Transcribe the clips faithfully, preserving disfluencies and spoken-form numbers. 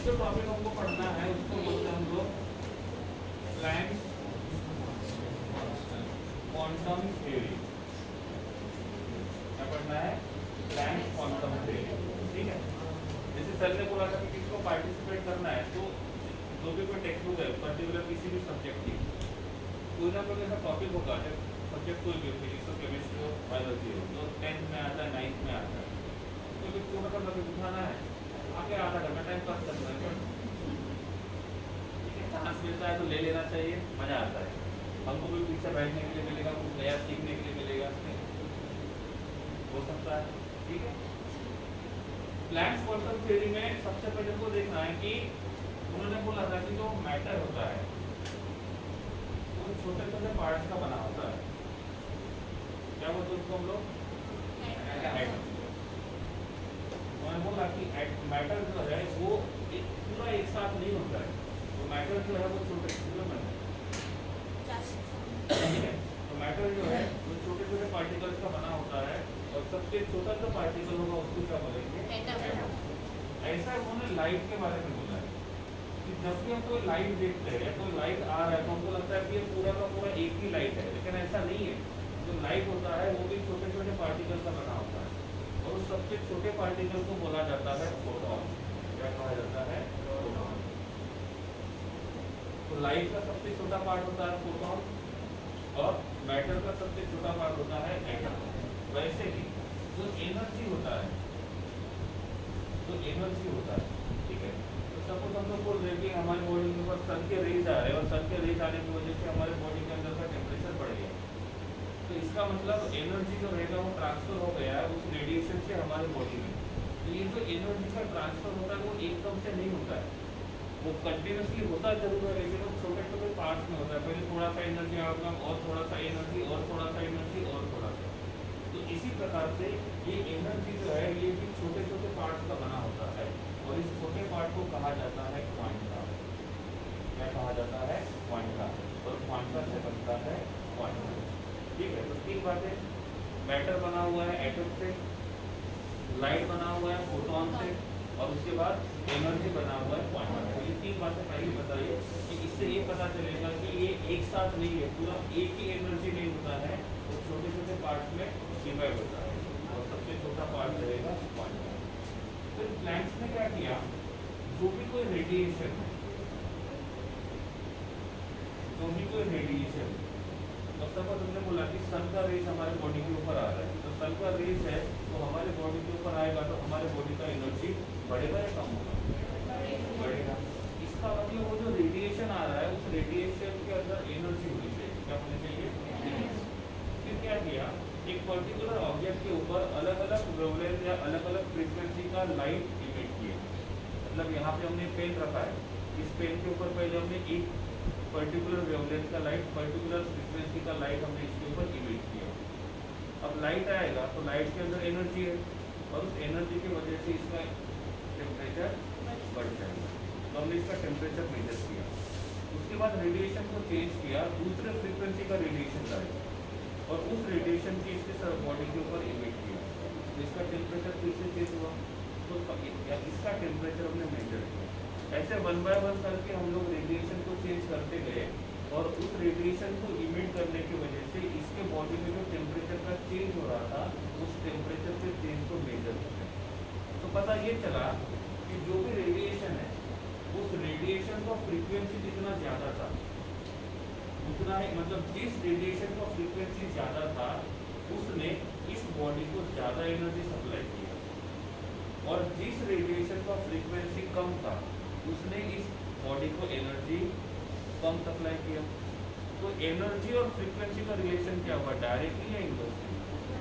जो टॉपिक हमको पढ़ना है उसको बोलते हैं हम लोग प्लैंक क्वांटम थ्योरी। क्या पढ़ना है? Planck quantum theory. ठीक है, जैसे सर ने बोला था कि किसको पार्टिसिपेट करना है, तो जो भी कोई टेक्स्ट बुक है पर्टिकुलर किसी भी सब्जेक्ट की कोई ना कोई ऐसा टॉपिक होगा, सब्जेक्ट कोई भी फिजिक्स हो, केमिस्ट्री हो, बायोलॉजी हो, तो टेंथ में आता है, नाइन्थ में आता है, तो किसको मतलब लगे उठाना है, आगे आधा घंटा टाइम पास करना है, चांस मिलता है तो ले लेना चाहिए, मजा आता है। हमको भी पीछे बैठने के लिए मिलेगा, कुछ नया सीखने के लिए मिलेगा, हो सकता है। ठीक है, प्लैंक्स क्वांटम थ्योरी में सबसे पहले को देखना है कि उन्होंने बोला था कि जो मैटर होता है वो छोटे छोटे पार्ट्स का बना होता है। क्या बोलते हैं उसको हम लोग? एटम। उन्होंने बोला कि मैटर जो है वो एक पूरा एक साथ नहीं होता है, तो मैटर जो है वो छोटे छोटे बनते हैं। ठीक है, तो मैटर जो है वो छोटे छोटे पार्टिकल्स का बना होता है, और सबसे छोटा जो पार्टिकल होगा उसको क्या बोलेंगे? एटम। ऐसा उन्होंने लाइट के बारे में बोला है कि जब भी हम कोई लाइट देखते हैं, तो लाइट आ रहा है तो हमको लगता है कि ये पूरा का पूरा एक ही लाइट है, लेकिन ऐसा नहीं है। जो लाइट होता है वो भी छोटे छोटे पार्टिकल का बना होता है, और उस सबसे छोटे पार्टिकल को बोला जाता है फोटॉन। क्या कहा जाता है? फोटॉन। तो लाइट का सबसे छोटा पार्ट होता है फोटॉन, और मैटर का सबसे छोटा पार्ट होता है एटम। वैसे ही जो एनर्जी होता है, जो एनर्जी होता है, ठीक है, तो सपोज हम लोग बोल रहे हैं कि हमारी बॉडी के ऊपर सन के रेज आ रहे हैं, और सन के रेज आने की वजह से हमारे बॉडी के अंदर का टेम्परेचर बढ़ गया, तो इसका मतलब एनर्जी जो रहेगा वो ट्रांसफर हो गया है उस रेडिएशन से हमारे बॉडी में। तो ये जो एनर्जी का ट्रांसफर होता है वो एकदम से नहीं होता है, वो कंटिन्यूसली होता जरूर है, लेकिन वो छोटे छोटे पार्ट्स में होता है। पहले थोड़ा सा एनर्जी आएगा, और थोड़ा सा एनर्जी, और थोड़ा सा एनर्जी, और थोड़ा सा। तो इसी प्रकार से ये एनर्जी जो है ये भी छोटे छोटे पार्ट्स का बना होता है, और इस छोटे पार्ट को कहा जाता है क्वांटा। क्या कहा जाता है? क्वांटा। और क्वांटा से बनता है क्वांटम। ठीक है, तो तीन बातें, मैटर बना हुआ है एटम से, लाइट बना हुआ है फोटॉन से, और उसके बाद एनर्जी बना हुआ है क्वांटम। तो ये तीन बातें पहले बताइए कि इससे ये पता चलेगा कि ये एक साथ नहीं है, पूरा एक ही एनर्जी नहीं होता है, तो छोटे छोटे पार्ट्स में डिवाइड होता है, और सबसे छोटा पार्ट रहेगा क्वांटम। तो प्लैंक्स ने क्या किया, जो भी कोई रेडिएशन है, जो भी कोई रेडिएशन, और सपोज हमने बोला कि सन का रेज हमारे बॉडी के ऊपर आ रहा है, तो सन का रेज है तो हमारे बॉडी के ऊपर आएगा, तो हमारे बॉडी का एनर्जी बढ़ेगा या कम होगा? बढ़ेगा। इसका मतलब वो जो रेडिएशन आ रहा है उस रेडिएशन के अंदर एनर्जी होनी चाहिए। क्या होनी चाहिए? फिर क्या किया, एक पर्टिकुलर ऑब्जेक्ट के ऊपर अलग अलग वेवलेंथ या अलग अलग फ्रीक्वेंसी का लाइट इमिट किया। मतलब यहाँ पे हमने पेन रखा है, इस पेन के ऊपर पहले हमने एक पर्टिकुलर वेवलेंथ का लाइट, पर्टिकुलर फ्रीक्वेंसी का लाइट हमने इसके ऊपर इमिट किया। अब लाइट आएगा तो लाइट के अंदर एनर्जी है, और उस एनर्जी की वजह से इसका टेम्परेचर बढ़ जाएगा, तो हमने इसका टेम्परेचर मेजर किया। उसके बाद रेडिएशन को चेंज किया, दूसरे फ्रीक्वेंसी का रेडिएशन लाया, और उस रेडिएशन की इसके बॉडी के ऊपर इमिट किया, तो इसका टेम्परेचर फिर से चेंज हुआ, तो इसका टेम्परेचर हमने मेजर किया। ऐसे वन बाय वन करके हम लोग रेडिएशन को चेंज करते गए, और उस रेडिएशन को इमिट करने की वजह से इसके बॉडी में जो टेम्परेचर का चेंज हो रहा था उस टेम्परेचर के चेंज को मेजर करते। तो पता ये चला कि जो भी रेडिएशन है उस रेडिएशन का फ्रीक्वेंसी जितना ज़्यादा था उतना ही, मतलब जिस रेडिएशन का फ्रीक्वेंसी ज़्यादा था उसने इस बॉडी को ज़्यादा एनर्जी सप्लाई किया, और जिस रेडिएशन का फ्रीक्वेंसी कम था उसने इस बॉडी को एनर्जी कम सप्लाई किया। तो एनर्जी और फ्रीक्वेंसी का रिलेशन क्या हुआ? डायरेक्टली या इनडायरेक्टली?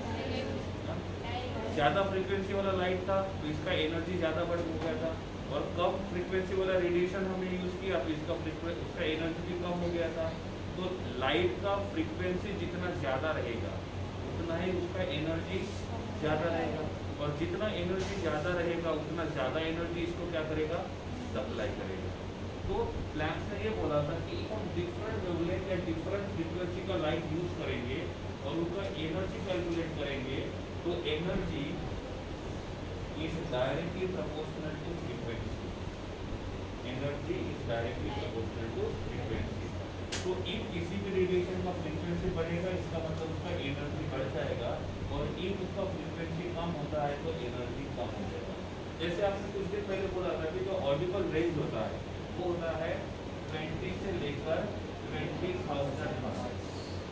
ज़्यादा फ्रीक्वेंसी वाला लाइट था तो इसका एनर्जी ज़्यादा बढ़ गया था, और कम फ्रीक्वेंसी वाला रेडिएशन हमने यूज़ किया तो इसका फ्रीक्वेंसी उसका एनर्जी भी कम हो गया था। तो लाइट का फ्रीक्वेंसी जितना ज़्यादा रहेगा उतना ही उसका एनर्जी ज़्यादा रहेगा, और जितना एनर्जी ज़्यादा रहेगा उतना ज़्यादा एनर्जी इसको क्या करेगा? सप्लाई करेगा। तो प्लैंक्स ने ये बोला था कि हम डिफरेंट वेवलेंथ या डिफरेंट फ्रीक्वेंसी का लाइट यूज़ करेंगे और उनका एनर्जी कैलकुलेट करेंगे, तो energy is directly proportional to frequency. Energy is directly proportional to frequency. तो इफ किसी भी रेडिएशन का फ्रीक्वेंसी बढ़ेगा इसका मतलब उसका एनर्जी बढ़ जाएगा, और इफ उसका फ्रीक्वेंसी कम होता है तो एनर्जी कम हो जाएगा। जैसे आपने कुछ दिन पहले बोला था कि जो ऑडिबल रेंज होता है वो होता है ट्वेंटी से लेकर ट्वेंटी थाउजेंड हर्ट्ज।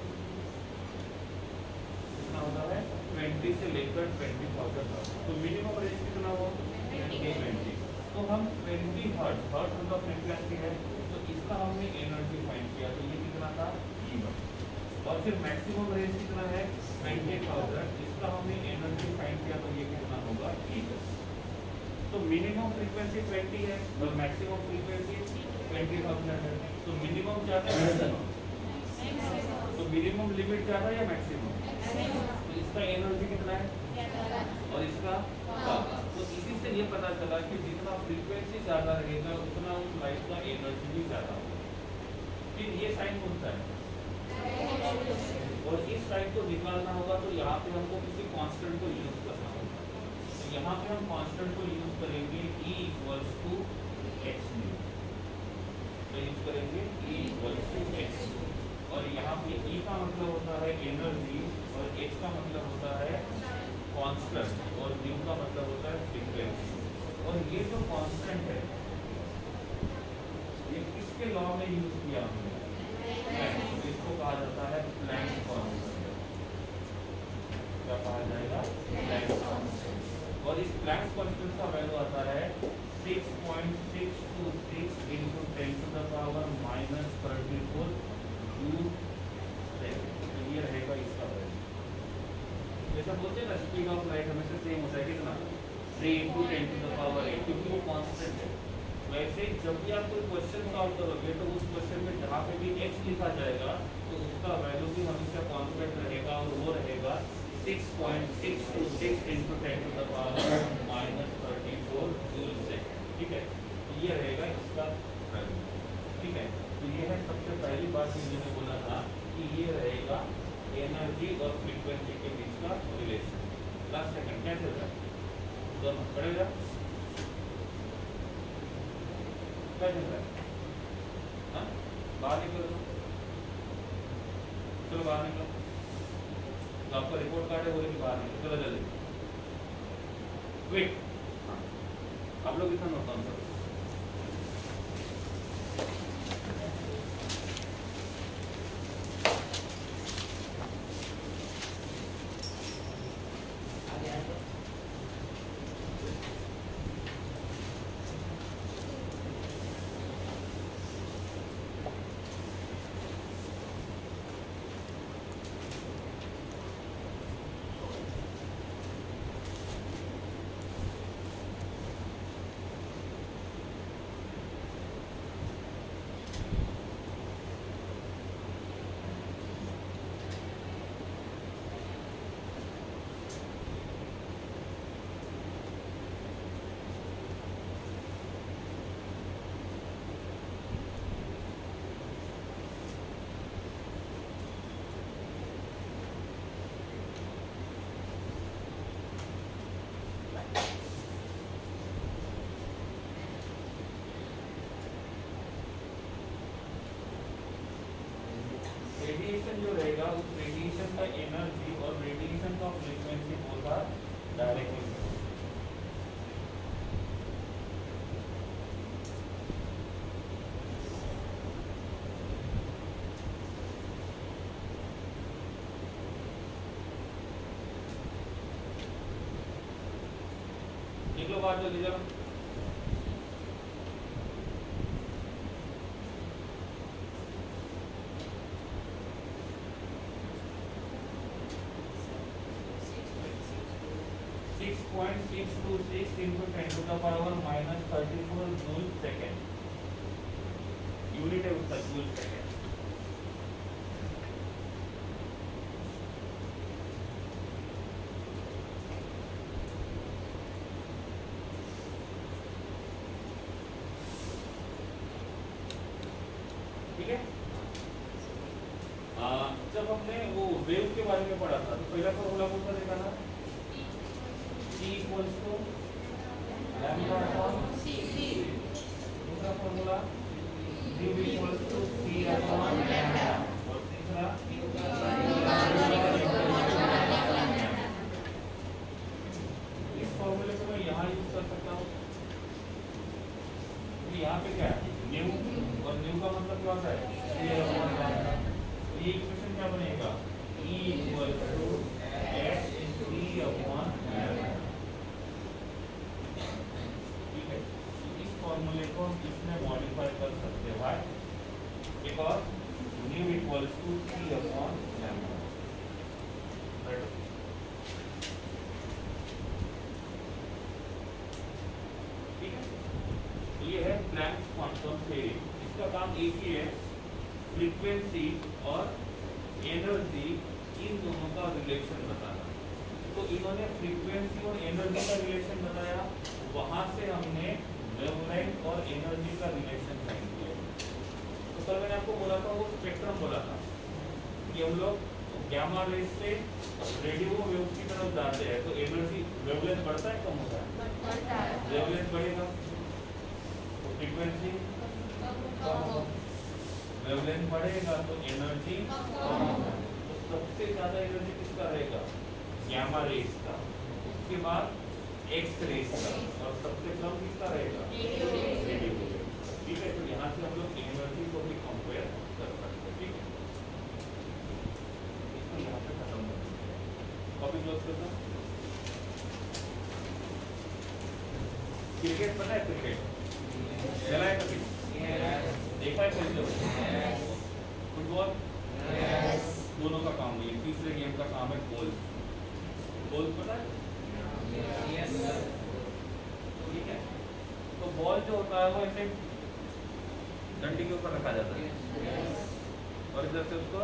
कितना होता है? ट्वेंटी से लेकर ट्वेंटी थाउजेंड हर्ट्ज। तो मिनिमम रेंज कितना हो? ट्वेंटी। तो हम ट्वेंटी हर्ट्ज हर्ट्ज उनका फ्रीक्वेंसी है, तो इसका हमने एनर्जी फाइंड किया, तो ये कितना था? E one. और फिर मैक्सिमम रेंज कितना है? Twenty thousand. इसका हमने एनर्जी फाइंड किया, तो ये कितना होगा? E one. तो मिनिमम फ्रीक्वेंसी ट्वेंटी है और मैक्सिमम फ्रीक्वेंसी ट्वेंटी थाउजेंड है। तो मिनिमम ज्यादा है मैक्सिमम? तो मिनिमम लिमिट ज्यादा या मैक्सिमम? तो इसका एनर्जी कितना है और इसका कम। तो इसी से ये पता चला कि जितना फ्रीक्वेंसी ज्यादा रहेगा उतना उस लाइट का एनर्जी भी ज्यादा होगा। फिर ये साइन कौन सा है? और इस साइन को निकालना होगा तो यहाँ पे हमको किसी कांस्टेंट को यूज करना होगा। यहाँ पे हम कांस्टेंट को यूज करेंगे E equals to x nu, तो यूज करेंगे E इक्वल्स टू एक्स, और यहाँ पे E का मतलब होता है एनर्जी और X का मतलब होता है कांस्टेंट और न्यू का मतलब होता है फ्रीक्वेंसी। और ये जो कांस्टेंट है ये किसके लॉ में यूज किया हमने? इसको कहा जाता है प्लैंक कांस्टेंट। क्या कहा जाएगा? Planck constant. और इस प्लैंक कांस्टेंट का वैल्यू आता है six point six two six into ten to the power minus thirty four joule second. तो ये रहेगा इसका वैल्यू। जैसा बोलते हैं ना स्पीड ऑफ लाइट हमेशा सेम होता है, कितना? Three into ten to the power eight, क्योंकि वो कांस्टेंट है। वैसे जब भी आप कोई क्वेश्चन सॉल्व करोगे तो उस क्वेश्चन में जहाँ पे भी एक्स लिखा जाएगा तो उसका वैल्यू भी हमेशा कांस्टेंट रहेगा, और वो रहेगा six point six two six into ten to the power minus thirty four joule second. ठीक है, तो ये रहेगा इसका वैल्यू। ठीक है, तो ये है सबसे पहली बात जो मैंने बोला था कि ये रहेगा एनर्जी और फ्रीक्वेंसी के बीच का रिलेशन। लास्ट सेकंड क्या चल रहा है? दोनों पड़ेगा क्या चल रहा है? हाँ, बाहर निकलो, चलो बाहर निकलो। तो आपका रिपोर्ट कार्ड है, बोले कि बाहर निकलो, चलो जल्दी क्विक। हाँ, आप लोग इतना नोट डाउन करो। रेडिएशन जो रहेगा उस रेडिएशन का एनर्जी और रेडिएशन का फ्रीक्वेंसी बोथ आर डायरेक्टली। निकलो बाहर जल्दी चलो। Six point six two six into ten to the power minus thirty four joule second. Unit है उसका जूल सेकेंड। ठीक है, जब हमने वो वेव के बारे में पढ़ा था तो पहला फॉर्मूला कौन सा देखा था? E equals to lambda upon C. दूसरा formula nu equals to C upon lambda और तीसरा इस फॉर्मूले को मैं यहाँ यूज कर सकता हूँ। यहाँ पे क्या है न्यू और न्यू का मतलब क्या होता है सी अपॉन लैम्डा। तो ये इक्वेशन क्या बनेगा E equals to H C upon lambda. ठीक है, तो इस फॉर्मूले को हम इसमें मॉडिफाई कर सकते हैं भाई because nu equals to C upon lambda. ठीक है, ये है प्लैंक्स क्वांटम थ्योरी। इसका काम एक ही है, फ्रीक्वेंसी और एनर्जी इन दोनों का रिलेशन बताना। तो इन्होंने फ्रीक्वेंसी और एनर्जी का रिलेशन बताया, वहां से हमने वेवलेंथ और एनर्जी का रिलेशन फाइंड किया। तो कल मैंने आपको बोला था, वो स्पेक्ट्रम बोला था कि हम लोग गामा रेज से रेडियो वेव्स की तरफ जाते हैं तो एनर्जी वेवलेंथ बढ़ता है कम होता है? बढ़ता है। वेवलेंथ बढ़ेगा तो फ्रीक्वेंसी कम होगा, वेवलेंथ बढ़ेगा तो एनर्जी कम होगा। तो सबसे ज्यादा एनर्जी किसका रहेगा? गामा रेज का, उसके बाद एक्स रेज का, और सबसे कम किसका रहेगा? Radio wave. ठीक है, तो यहाँ से हम लोग एनर्जी को भी कंपेयर कर सकते हैं। ठीक है, इसको यहाँ पे खत्म कर देते हैं। कॉपी क्लोज करना। क्रिकेट पता है? क्रिकेट खेला है कभी? देखा है खेलते हो? फुटबॉल दोनों का काम है। तीसरे गेम का काम है गोल्फ। गोल्फ पता है? ठीक है, तो बॉल जो होता है वो ऐसे डंडी के ऊपर रखा जाता है और इधर से उसको,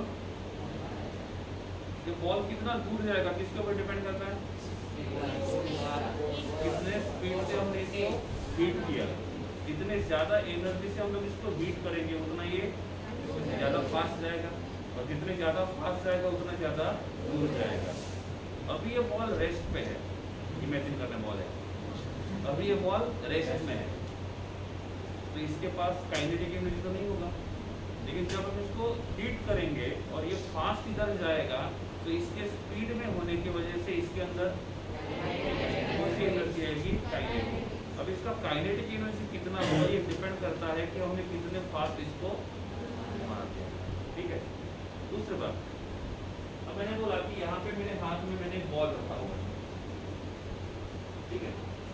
ये बॉल कितना दूर जाएगा किसके ऊपर डिपेंड करता है? कितने स्पीड से हमने इसको बीट किया, जितने ज्यादा एनर्जी से हम लोग इसको बीट करेंगे उतना ये ज्यादा फास्ट जाएगा, और जितने ज्यादा फास्ट जाएगा उतना ज्यादा दूर जाएगा। अभी ये बॉल रेस्ट पे है, इमेजिन करने बॉल है, अभी ये बॉल रेस्ट में है, तो इसके पास काइनेटिक एनर्जी तो नहीं होगा। लेकिन जब हम इसको हीट करेंगे और ये फास्ट इधर जाएगा तो इसके स्पीड में होने की वजह से इसके अंदर कौन सी एनर्जी आएगी? काइनेटिक। अब इसका काइनेटिक एनर्जी कितना होगा ये डिपेंड करता है कि हमने कितने फास्ट इसको मार दिया। ठीक है, दूसरी बात, अब मैंने बोला कि यहाँ पे मेरे हाथ में मैंने बॉल रखा हुआ है। ठीक है,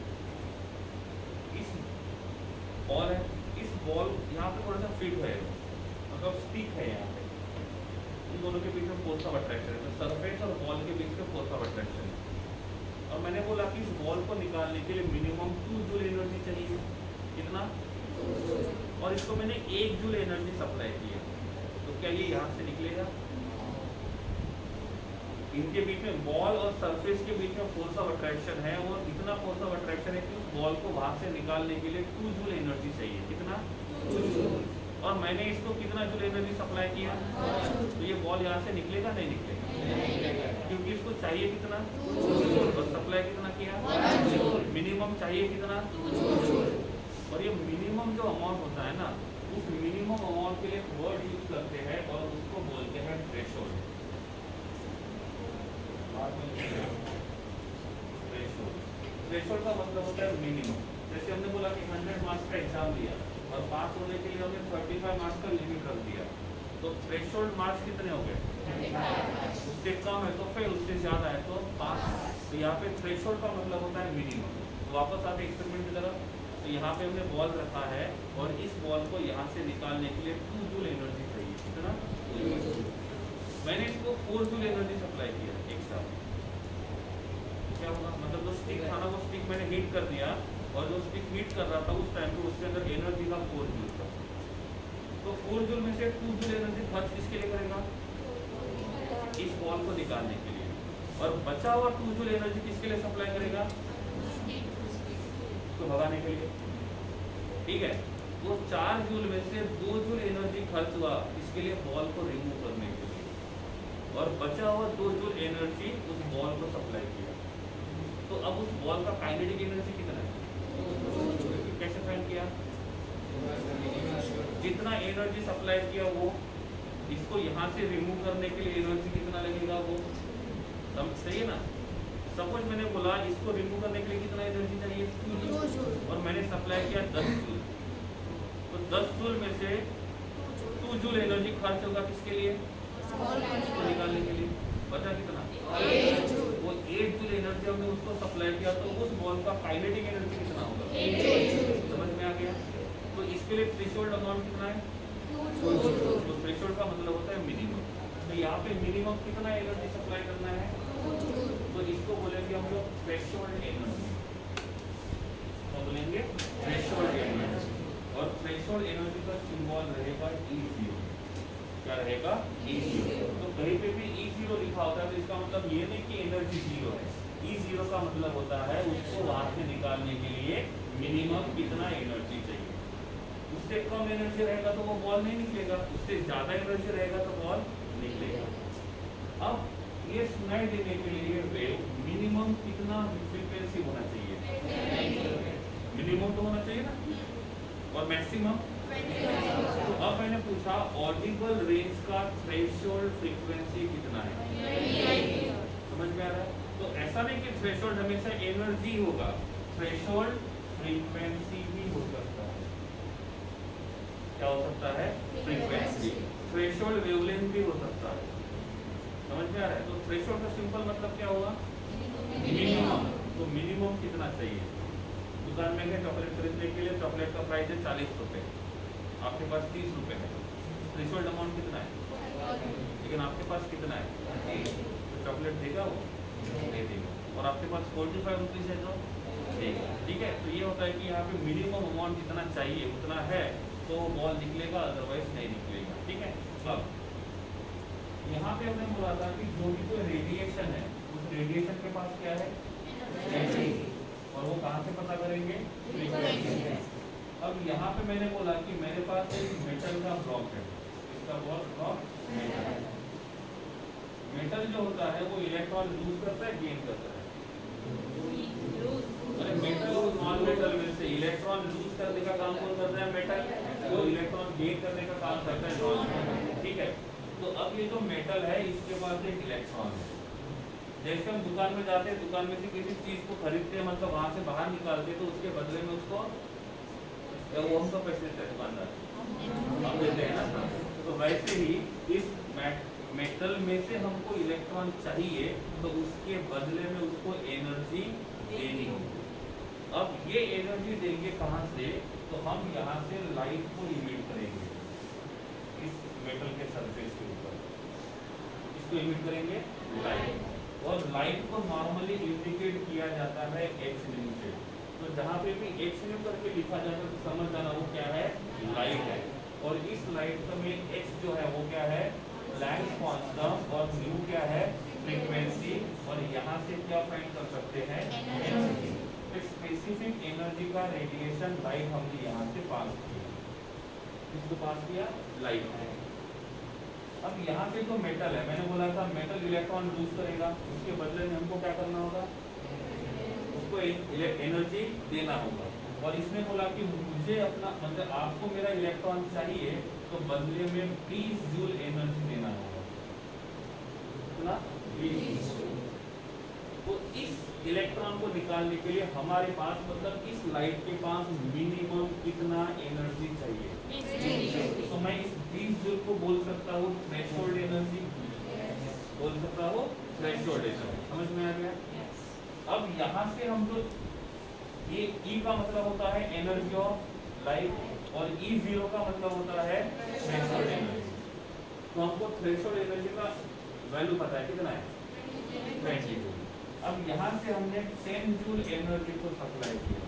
इस बॉल है, इस बॉल यहाँ पे थोड़ा सा फिट है, मतलब स्टिक है यहाँ पे, इन दोनों के बीच में फोर्स ऑफ अट्रैक्शन है, तो सरफेस और बॉल के बीच में फोर्स ऑफ अट्रैक्शन है। और मैंने बोला कि इस बॉल को निकालने के लिए मिनिमम टू जूल एनर्जी चाहिए। कितना? और इसको मैंने एक जूल एनर्जी सप्लाई की है, तो क्या ये यहाँ से निकलेगा? इनके बीच में बॉल और सरफेस के बीच में फोर्स ऑफ अट्रैक्शन है, और इतना फोर्स ऑफ अट्रैक्शन है कि उस बॉल को वहां से निकालने के लिए टू जूल एनर्जी चाहिए। कितना? Two joule. और मैंने इसको कितना जूल एनर्जी सप्लाई किया? तो ये बॉल यहाँ से निकलेगा नहीं निकलेगा? क्योंकि इसको चाहिए कितना? और सप्लाई कितना किया? मिनिमम चाहिए कितना? और ये मिनिमम जो अमाउंट होता है ना, उस मिनिमम अमाउंट के लिए वर्ड यूज करते हैं और उसको बोलते हैं थ्रेशोल्ड। थ्रेशोल्ड का मतलब होता है मिनिमम। जैसे हमने बोला कि हंड्रेड मार्क्स का एग्जाम दिया और पास होने के लिए हमने पैंतीस मार्क्स का लिमिट रख दिया, तो थ्रेशोल्ड मार्क्स कितने हो गए? उससे कम है तो फिर, उससे ज्यादा है तो पास। तो यहाँ पे थ्रेशोल्ड का मतलब होता है मिनिमम। तो वापस आते एक्सपेरिमेंट की तरफ, तो यहाँ पे हमने बॉल रखा है और इस बॉल को यहाँ से निकालने के लिए टू जूल एनर्जी चाहिए। कितना? मैंने इसको फोर जूल एनर्जी सप्लाई किया एक साथ। क्या होगा? मतलब जो स्टिक था ना, वो स्टिक मैंने हीट कर दिया, और जो स्टिक हीट कर रहा था उस टाइम पे उसके अंदर एनर्जी था फोर जूल का। तो फोर जूल में से टू जूल एनर्जी खर्च किसके लिए करेगा? इस बॉल को निकालने के लिए। और बचा हुआ टू जूल एनर्जी किसके लिए सप्लाई करेगा? तो भगाने के लिए। ठीक है, वो चार जूल में से दो जूल एनर्जी खर्च हुआ इसके लिए बॉल को रिमूव करने के लिए, और बचा हुआ दो जूल एनर्जी उस बॉल को सप्लाई किया। तो अब उस बॉल का काइनेटिक एनर्जी कितना है? कैसे फाइंड किया? जितना एनर्जी सप्लाई किया वो, इसको यहाँ से रिमूव करने के लिए एनर्जी कितना लगेगा वो सब सही है ना। सपोज मैंने बोला इसको रिमूव करने के लिए कितना एनर्जी चाहिए और मैंने सप्लाई किया दस जूल, तो दस जूल में से टू जूल एनर्जी खर्च होगा किसके लिए, इसको निकालने के लिए। बचा कितना, वो एट जूल एनर्जी हमने उसको सप्लाई किया, तो उस बॉल का काइनेटिक एनर्जी कितना होगा, समझ में आ गया। तो इसके लिए थ्रेशोल्ड अमाउंट कितना है, तो थ्रेशोल्ड का मतलब होता है मिनिमम। तो यहाँ पे मिनिमम कितना एनर्जी सप्लाई करना है, तो इसको बोलेंगे हम लोग थ्रेशोल्ड एनर्जी, तो बोलेंगे थ्रेशोल्ड एनर्जी। और थ्रेशोल्ड एनर्जी का सिंबल रहेगा ई जीरो। क्या रहेगा, ई जीरो। तो कहीं पे भी ई जीरो लिखा होता है तो इसका मतलब ये नहीं कि एनर्जी जीरो है। ई जीरो का मतलब होता है उसको वहां से निकालने के लिए मिनिमम कितना एनर्जी चाहिए। उससे कम एनर्जी रहेगा तो वो बॉल नहीं निकलेगा, उससे ज्यादा एनर्जी रहेगा तो बॉल निकलेगा। अब ये सुनाई देने के लिए वेव मिनिमम कितना फ्रीक्वेंसी होना चाहिए, मिनिमम तो होना चाहिए ना, और मैक्सिमम। तो अब मैंने पूछा ऑडिबल रेंज का थ्रेशोल्ड फ्रीक्वेंसी कितना है, समझ में आ रहा है। तो ऐसा नहीं कि थ्रेशोल्ड हमेशा एनर्जी होगा, थ्रेशोल्ड फ्रीक्वेंसी भी हो सकता है। क्या हो सकता है, फ्रीक्वेंसी। थ्रेशोल्ड वेवलेंथ भी हो सकता है, समझ में आ रहा है। तो थ्रेशोल्ड का सिंपल मतलब क्या होगा, मिनिमम। तो मिनिमम कितना चाहिए, दुकान में गए चॉकलेट खरीदने के लिए, चॉकलेट का प्राइस है चालीस रुपए, आपके पास तीस रुपए है, थ्रेशोल्ड अमाउंट कितना है, लेकिन आपके पास कितना है, तो चॉकलेट देगा वो नहीं देगा। और आपके पास फोर्टी फाइव रुपीज़ है तो देगा, ठीक है। तो ये होता है कि यहाँ पे मिनिमम अमाउंट जितना चाहिए उतना है तो बॉल निकलेगा, अदरवाइज नहीं निकलेगा, ठीक है। अब यहाँ पे हमने बोला था कि जो भी कोई रेडिएशन है उस रेडिएशन के पास क्या है, और वो कहाँ से पता करेंगे, फ्रीक्वेंसी। अब यहाँ पे मैंने बोला कि मेरे पास एक मेटल का ब्लॉक है, इसका बॉल ब्लॉक मेटल। मेटल जो होता है वो इलेक्ट्रॉन लूज करता है, गेन करता है। अरे मेटल और नॉन मेटल में से इलेक्ट्रॉन लूज करने का काम कौन करता है, मेटल। तो इलेक्ट्रॉन गेन करने का काम करता है नॉन मेटल, ठीक है। तो अब ये जो मेटल है इसके पास एक इलेक्ट्रॉन है। जैसे हम दुकान में जाते हैं, दुकान में से किसी चीज को खरीदते हैं, मतलब वहां से बाहर निकालते हैं, तो उसके बदले में उसको वो हम तो पैसे देते हैं दुकानदार, हम देते हैं ना। तो वैसे ही इस मेटल में से हमको इलेक्ट्रॉन चाहिए, तो उसके बदले में उसको एनर्जी देनी होगी। अब ये एनर्जी देंगे कहाँ से, तो हम यहाँ से लाइट को इमिट करेंगे इस मेटल के सरफेस के ऊपर, इसको इमिट करेंगे लाइट। और लाइट को नॉर्मली इंडिकेट किया जाता है एक्स न्यू से। तो जहाँ पे भी एक्स न्यू करके लिखा जाता है तो समझ जाना वो क्या है, लाइट है। और इस लाइट का में एक्स जो है वो क्या है, प्लैंक कांस्टेंट, और न्यू क्या है, फ्रीक्वेंसी। और यहाँ से क्या फाइंड कर सकते हैं, एनर्जी। एक स्पेसिफिक एनर्जी का रेडिएशन लाइट हमने यहाँ से पास किया, किसको पास किया, लाइट है। अब यहाँ पे जो मेटल है, मैंने बोला था मेटल इलेक्ट्रॉन लूज करेगा, उसके बदले में हमको क्या करना होगा, उसको एनर्जी देना होगा। और इसने बोला कि मुझे अपना मतलब आपको मेरा इलेक्ट्रॉन चाहिए तो बदले में बीस जूल एनर्जी देना होगा, कितना, बीस। तो इस इलेक्ट्रॉन को निकालने के लिए हमारे पास मतलब इस लाइट के पास मिनिमम कितना एनर्जी चाहिए। तो मैं इस बीस जूल को बोल सकता हूँ थ्रेशोल्ड एनर्जी, बोल सकता हूँ थ्रेशोल्ड एनर्जी, समझ में आ गया। अब यहाँ से हम जो ये E का मतलब होता है एनर्जी ऑफ लाइट, और E जीरो का मतलब होता है थ्रेशोल्ड एनर्जी। तो हमको थ्रेशोल्ड एनर्जी का वैल्यू पता है कितना है, ट्वेंटी जूल। अब यहाँ से हमने टेन जूल एनर्जी को सप्लाई किया,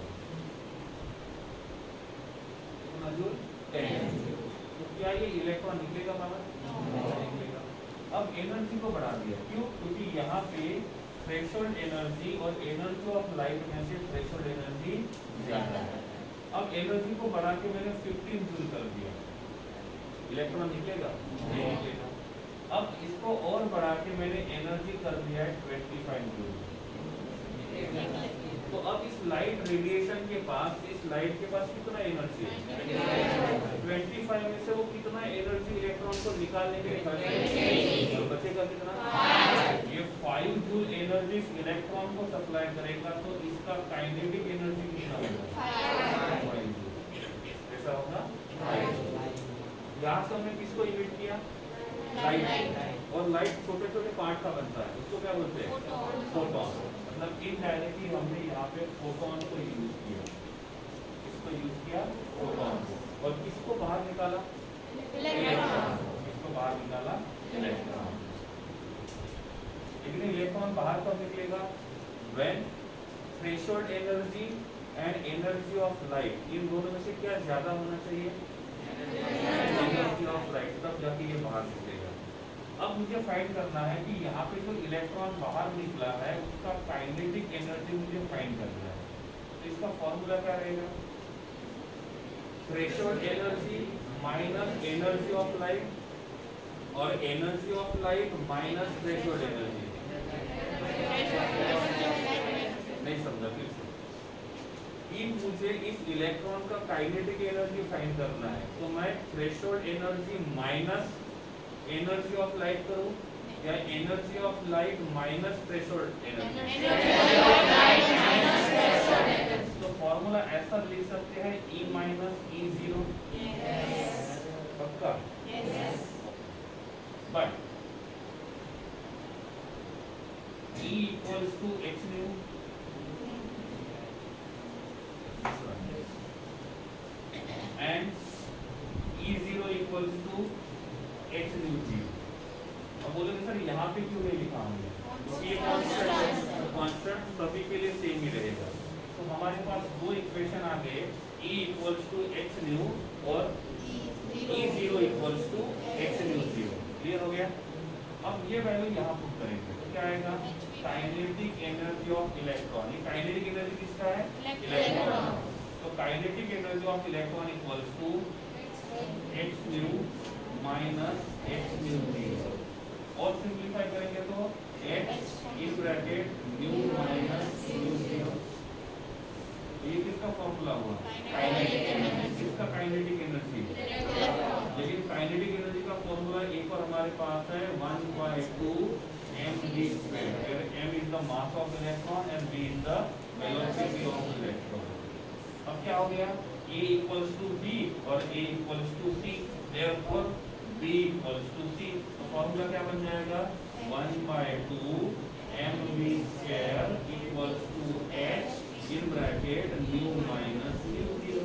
कितना जूल, टेन। तो क्या ये इलेक्ट्रॉन निकलेगा बाहर, नहीं निकलेगा। अब एनर्जी को बढ़ा दिया, क्यों, क्योंकि यहाँ पे थ्रेशोल्ड एनर्जी और एनर्जी ऑफ लाइट में से थ्रेशोल्ड एनर्जी ज्यादा है। अब एनर्जी को बढ़ा के मैंने फिफ्टीन जूल कर दिया, इलेक्ट्रॉन निकलेगा, नहीं निकलेगा। अब इसको और बढ़ा के मैंने एनर्जी कर दिया है पच्चीस जूल। तो अब अब इस लाइट रेडिएशन के पास, इस लाइट के पास कितना एनर्जी है? पच्चीस में से वो कितना एनर्जी इलेक्ट्रॉन को निकालने के लिए खर्च, तो बचेगा कितना? ये पाँच जूल एनर्जी इलेक्ट्रॉन को सप्लाई करेगा, तो इसका काइनेटिक एनर्जी कितना होगा? पाँच जूल। ऐसा होगा। यहाँ से हमने किसको इमिट किया? लाइट। और लाइट छोटे छोटे पार्ट का बनता है, उसको क्या बोलते हैं? फोटोन। मतलब इनडायरेक्टली हमने यहाँ पे फोटोन को यूज किया, इसको यूज किया फोटोन को, और किसको बाहर निकाला? इलेक्ट्रॉन। किसको बाहर निकाला? इलेक्ट्रॉन। लेकिन इलेक्ट्रॉन बाहर कब निकलेगा? When threshold energy and energy of light, इन दोनों में से क्या ज्यादा होना चाहिए? एनर्जी ऑफ लाइट, तब जाके ये बाहर निकलेगा। अब मुझे फाइंड करना है कि यहाँ पे जो इलेक्ट्रॉन बाहर निकला है उसका काइनेटिक एनर्जी मुझे फाइंड करना है। तो इसका फॉर्मूला क्या रहेगा? Threshold energy minus energy of light और energy of light minus threshold energy. नहीं समझा फिर से। कि मुझे इस इलेक्ट्रॉन का काइनेटिक एनर्जी फाइंड करना है, तो मैं threshold energy minus energy of light करूं या energy of light minus threshold energy? तो फॉर्मूला ऐसा लिख सकते हैं E माइनस ई जीरो। पक्का? But E equals to H nu and E zero equals to H nu zero। अब बोलोगे सर यहाँ पे क्यों नहीं लिखा हमने? ये कांस्टेंट, कांस्टेंट सभी के लिए सेम ही रहेगा। तो हमारे पास दो इक्वेशन आ गए, E equals to H nu और E zero equals to H nu zero। Clear हो गया? अब ये वैल्यू यहाँ पुट करेंगे तो क्या आएगा? Kinetic energy of electron. ये काइनेटिक एनर्जी किसका है? इलेक्ट्रॉन। तो kinetic energy of electron equals to H nu minus H nu zero। और सिंपलीफाई करेंगे तो H in bracket nu minus nu zero। ये किसका फॉर्मूला हुआ? Kinetic energy. किसका काइनेटिक एनर्जी? लेकिन काइनेटिक एनर्जी का फॉर्मूला एक और हमारे पास है one by two M D square, where m is the mass of electron and v is the velocity of electron। अब क्या हो गया? A equals to B और A equals to C, therefore B equals to C। तो formula क्या बन जाएगा? One by two M V square equals to H in bracket nu minus nu zero.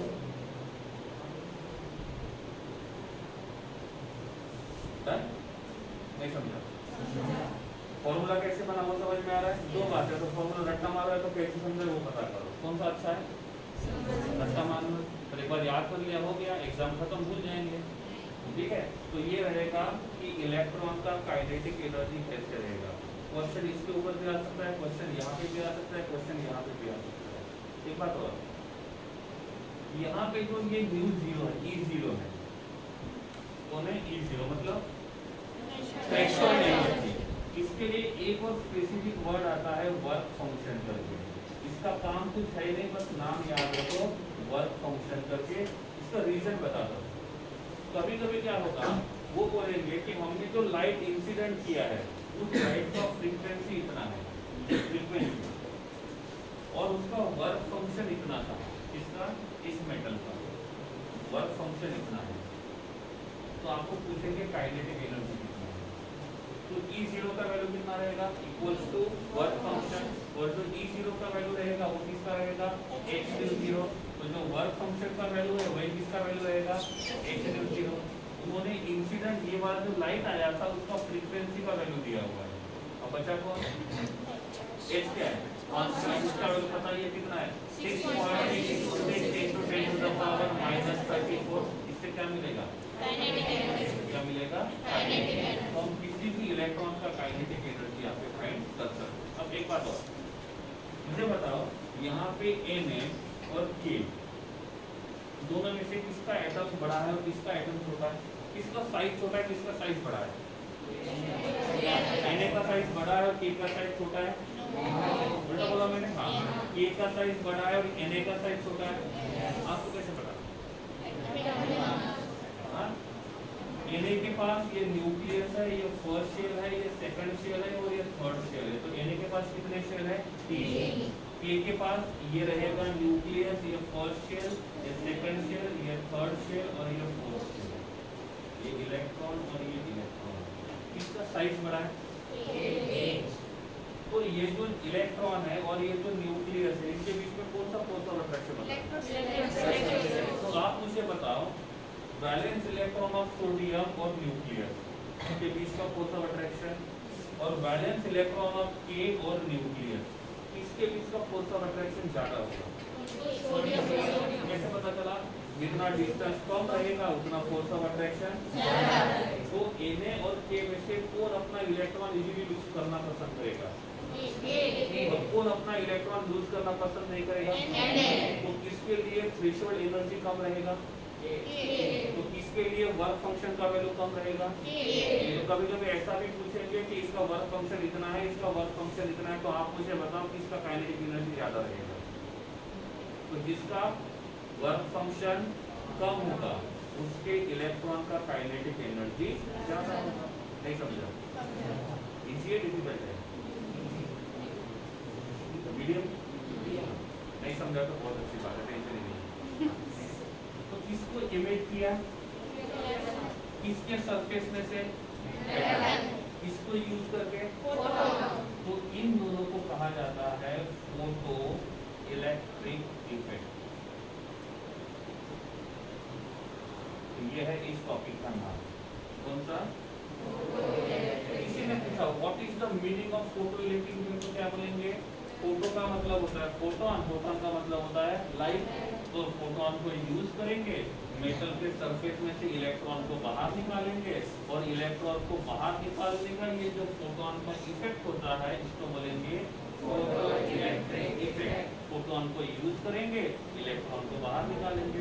नहीं समझा? फॉर्मूला कैसे बना वो समझ में आ रहा है? दो बात है, तो फॉर्मूला रट्टा मारा है तो कैसे समझे वो पता करो। कौन सा अच्छा है? रट्टा मान लो, तो एक बार याद कर लिया हो गया, एग्जाम खत्म, भूल जाएंगे। ठीक है, तो ये रहेगा कि इलेक्ट्रॉन का काइनेटिक एनर्जी कैसे रहेगा। क्वेश्चन इसके ऊपर भी आ सकता है, क्वेश्चन यहाँ पे भी आ सकता है, क्वेश्चन यहाँ पे भी आ सकता है। एक बात और, यहाँ पे जो ये न्यू जीरो है, ई जीरो है, कौन है? ई जीरो मतलब थ्रेशोल्ड एनर्जी। इसके लिए एक और स्पेसिफिक वर्ड आता है वर्क फंक्शन करके। इसका काम कुछ है नहीं, बस नाम याद रखो, वर्क फंक्शन करके। इसका रीजन बता दो। कभी कभी क्या होगा, वो बोलेंगे कि हमने जो लाइट इंसिडेंट किया है उस लाइट का फ्रीक्वेंसी इतना है, फ्रीक्वेंसी, और उसका वर्क फंक्शन इतना था। इसका, इस मेटल का वर्क फंक्शन इतना है, तो आपको पूछेंगे काइनेटिक एनर्जी कितना है। तो E जीरो का वैल्यू कितना रहेगा? इक्वल्स टू वर्क फंक्शन, और जो E जीरो का वैल्यू रहेगा वो किसका रहेगा? H nu zero. तो जो वर्क फंक्शन का वैल्यू है वही किसका वैल्यू रहेगा? H nu zero. उन्होंने इंसिडेंट ये वाला जो लाइट आया था उसका फ्रीक्वेंसी का वैल्यू दिया हुआ है। अब बचा कौन? H क्या है? कांस्टेंट। इसका वैल्यू पता है कितना है? Six point six two ten to the power minus thirty four. इससे क्या मिलेगा? Kinetic energy. क्या मिलेगा? Kinetic energy. तो हम किसी भी इलेक्ट्रॉन का काइनेटिक एनर्जी यहाँ पे फाइंड कर सकते हैं। अब एक बात और, मुझे बताओ, यहाँ पे N है और K, दोनों में से किसका एटम बड़ा है और किसका एटम छोटा है? किसका साइज छोटा है, किसका साइज बड़ा है? N का साइज बड़ा है और K का साइज छोटा है। उल्टा बोला मैंने? हाँ। K का साइज बड़ा है और Na का साइज छोटा है, आपको कैसे पता? हाँ, Na के पास ये न्यूक्लियस है, ये फर्स्ट शेल है, ये सेकंड शेल है और ये थर्ड शेल है। तो Na के पास कितने शेल है? तीन। K के पास ये रहेगा न्यूक्लियस, ये फर्स्ट शेल, ये सेकंड शेल, ये थर्ड शेल और ये फोर्थ शेल। ये इलेक्ट्रॉन और ये इलेक्ट्रॉन, इसका साइज बड़ा है। तो ये जो इलेक्ट्रॉन है और ये जो न्यूक्लियस है, इनके बीच में कौन सा फोर्स ऑफ अट्रैक्शन है? तो आप मुझे बताओ, वैलेंस इलेक्ट्रॉन ऑफ सोडियम और न्यूक्लियस के बीच का फोर्स ऑफ अट्रैक्शन और वैलेंस इलेक्ट्रॉन ऑफ के और न्यूक्लियस, इसके बीच का फोर्स ऑफ अट्रैक्शन ज्यादा होगा। कैसे पता चला? जितना डिस्टेंस कम रहेगा उतना फोर्स ऑफ अट्रैक्शन ज्यादा है। तो Na और K में से कौन अपना इलेक्ट्रॉन इजीली लूज करना पसंद करेगा? तो कौन अपना इलेक्ट्रॉन लूज करना पसंद नहीं करेगा? तो किसके लिए थ्रेशोल्ड एनर्जी कम रहेगा? तो किसके लिए वर्क फंक्शन का वैल्यू कम रहेगा? तो कभी कभी ऐसा भी पूछेंगे कि इसका वर्क फंक्शन इतना है, इसका वर्क फंक्शन इतना है, तो आप मुझे बताओ कि इसका काइनेटिक एनर्जी ज्यादा रहेगा। तो जिसका वर्क फंक्शन कम होगा उसके इलेक्ट्रॉन का काइनेटिक एनर्जी ज्यादा होगा। नहीं समझा? इजी है डिफिकल्ट है? मीडियम? नहीं समझा तो बहुत अच्छी बात है, टेंशन नहीं। तो किसको इमिट किया? किसके सरफेस में से? किसको यूज करके? तो इन दोनों को कहा जाता है फोटो इलेक्ट्रिक इफेक्ट। ये है इस टॉपिक का नाम। कौन सा? किसी ने पूछा what is the meaning of photo electric effect, तो क्या बोलेंगे? फोटो का मतलब होता है फोटोन, फोटोन का मतलब होता है लाइट। तो फोटोन को यूज करेंगे, मेटल के सरफेस में से इलेक्ट्रॉन को बाहर निकालेंगे और इलेक्ट्रॉन को बाहर निकालने का ये जो फोटोन का इफेक्ट होता है इसको बोलेंगे फोटो इलेक्ट्रिक इफेक्ट। फोटोन को यूज करेंगे, इलेक्ट्रॉन को बाहर निकालेंगे।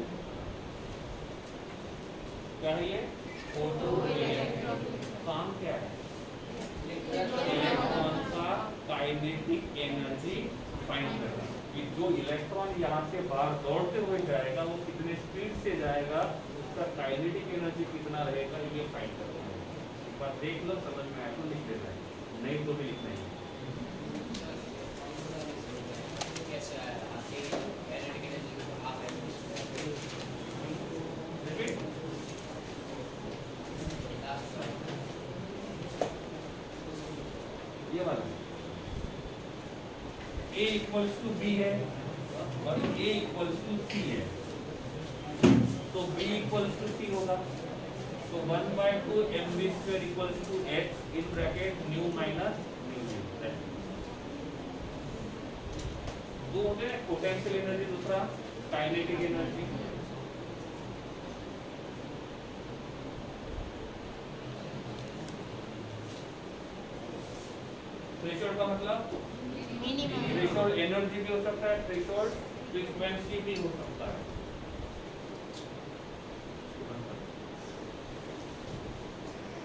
क्या है ये? Photo electric. काम क्या है? इलेक्ट्रॉन का काइनेटिक एनर्जी फाइंड करना कि जो इलेक्ट्रॉन यहाँ से बाहर दौड़ते हुए जाएगा वो कितने स्पीड से जाएगा, उसका काइनेटिक एनर्जी कितना रहेगा, ये फाइंड करना है। एक बार देख लो, समझ में आए तो लिख देना है, नहीं तो भी लिखना है। ये वाला A इक्वल्स टू बी है और A इक्वल्स टू सी है, तो B इक्वल्स टू सी होगा। तो one by two M B square equals to H in bracket nu minus nu. दो होते हैं, पोटेंशियल एनर्जी, दूसरा काइनेटिक एनर्जी। थ्रेशोल्ड का मतलब थ्रेशोल्ड एनर्जी भी हो सकता है, थ्रेशोल्ड फ्रीक्वेंसी भी हो सकता है।